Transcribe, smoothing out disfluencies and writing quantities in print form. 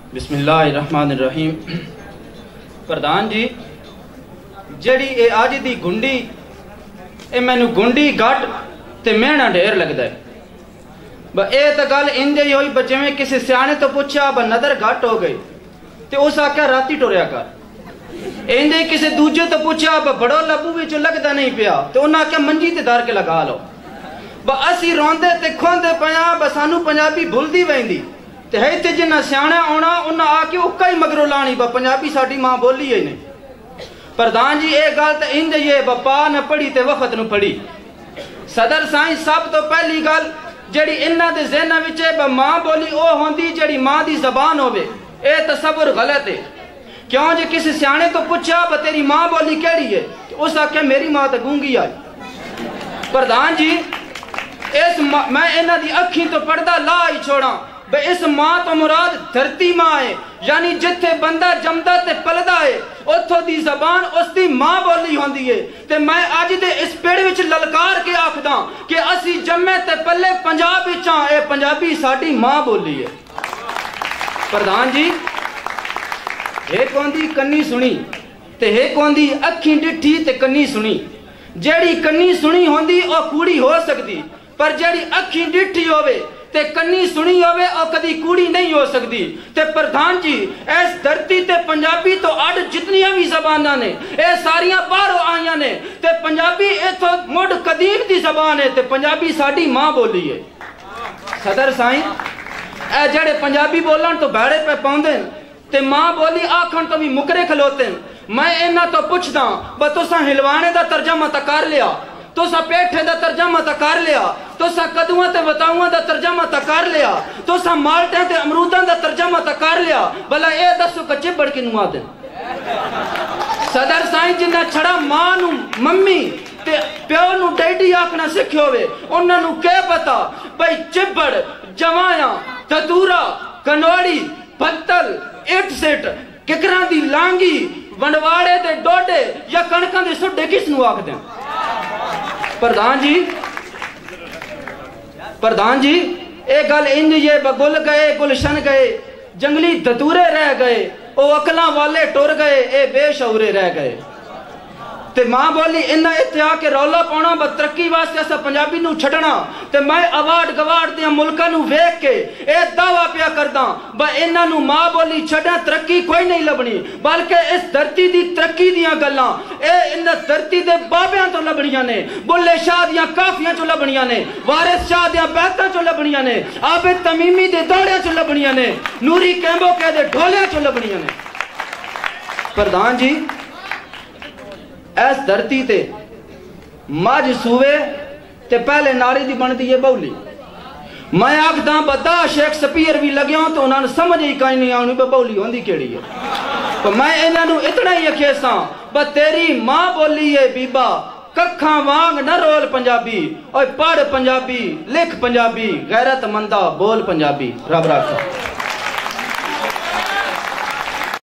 بسم اللہ الرحمن الرحیم۔ پردھان جی جڑی اے آج دی گنڈی اے مینو گنڈی گھٹ تے مہنا ڈھیر لگدا ہے۔ با اے تا گل انجے ہی ہوئی بچے میں کسی سیانے تو پوچھا با نظر گھٹ ہو گئی تے اس آکھیا راتی ٹوریا کر۔ انجے کسی دوجے تو پوچھا با بڑو لبو وچ لگدا نہیں پیا تے انہاں آکھیا منجی تے دار کے لگا لو۔ با اسی روندے تے کھوندے پیا با سانو پنجابی بھلدی ویندی تے ہے تے جنہ سیانے آنا انہاں آکے اکا ہی مگرو لانی با پنجابی ساڈی ماں بولی ہے نہیں۔ پردھان جی اے گل تے انج یہ با پا نہ پڑھی تے وقت نو پڑھی۔ صدر سائنس سب تو پہلی گل جڑی انہاں دے ذہن وچ با ماں بولی او ہوندی جڑی ماں دی زبان ہوے، اے تصور غلط ہے۔ کیوں جے کسی سیانے تو پوچھا با تیری ماں بولی کیڑی ہے اس آکھے میری ماں تے گونگی آئی۔ پردھان جی اس میں انہاں دی اکھیں تو پردہ لا ہی چھوڑاں بے اس ماں تو مراد دھرتی ماں ہے، یعنی جتھے بندہ جمدہ تے پلدا ہے اتھو دی زبان اس دی ماں بولی ہوندی ہے۔ تے میں آج دے اس پیڑ وچ للکار کے آکھداں کہ اسی جمے تے پلے پنجاب وچاں، اے پنجابی ساڈی ماں بولی ہے۔ پردھان جی ایک ہوندی کنی سنی تے ایک ہوندی اکھیں ڈٹھی تے کنی سنی۔ جیڑی کنی سنی ہوندی او کوڑی ہو سکتی، پر جیڑی اکھیں ڈٹھی ہوئے تے کنی سنی ہوئے او کدی کوڑی نہیں ہو سکتی۔ تے پردھان جی ایس دھرتی تے پنجابی تو اڈ جتنیاں بھی زباناں نے اے ساریاں باہروں آئیاں نے تے پنجابی ایتھوں مڈ قدیم دی زبان ہے تے پنجابی ساڈی ماں بولی ہے۔ صدر سائیں اے جڑے پنجابی بولن تو بھڑے پہ پاؤندے تے ماں بولی آکھن تو بھی مکرے کھلوتے ہیں۔ میں انہاں تو پوچھدا با تساں ہلوانے دا ترجمہ تا کر لیا، تساں پیٹھے دا ترجمہ تا کر لیا، تساں کدوواں تے وتاواں دا ترجمہ تا کر لیا، تساں مالٹے تے امروداں دا ترجمہ تا کر لیا، بھلا اے دسو کچے بڑ کے نوا دیں۔ صدر سائیں جنہ چھڑا ماں نو ممی تے پیو نو ڈیڈی آکھنا سکھے ہوئے انہاں نو کیا پتا بھئی چبڑ جوایاں تدورا کنوڑی پتل اٹ سٹ ککراں دی لانگی ونڈواڑے دے ڈوڈے یا کنکاں دے سڈے کس نو آکھ دیں۔ پردھان جی اے گل انج یہ بگل گئے گلشن گئے جنگلی دتورے رہ گئے او اکلاں والے ٹر گئے اے بے شعورے رہ گئے۔ تے ماں بولی انہاں اتیا کے رولا پاؤنا با ترقی واسطے اسا پنجابی نو چھڑنا تے میں اوارڈ گوارڈ دیاں ملکاں نو ویکھ کے اے دعویٰ پیا کرداں با انہاں نو ماں بولی چھڑنا ترقی کوئی نہیں لبنی، بلکہ اس دھرتی دی ترقی دیاں گلاں اے انہاں دھرتی دے بابیاں تو لبنیاں نے، بلے شاہ دیاں کافیاں چو لبنیاں نے، وارث شاہ دیاں بیتاں چو لبنیاں نے، عابد تمیمی دے دوڑیاں چو لبنیاں نے، نوری کیمبو کے دے ڈھولیاں چو لبنیاں نے۔ پردھان جی ایس دھرتی تے ماج سوے تے پہلے ناری دی بندی یہ بولی۔ میں آکھداں بدا شیخ سپیر بھی لگیاں تو انہاں نے سمجھ ہی کہیں نہیں آنی بولی ہوندی کیڑی ہے۔ تو میں انہاں نو اتنا ہی کھیساں با تیری ماں بولی ہے بیبا ککھاں وانگ نہ رول پنجابی، اوے پڑھ پنجابی لکھ پنجابی غیرت مندہ بول پنجابی۔ رب رکھا۔